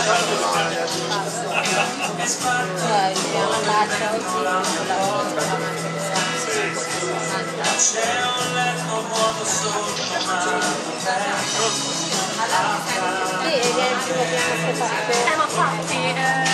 una faccia oggi c'è un letto vuoto sotto mare. sì, viene il primo che fatto. Ma infatti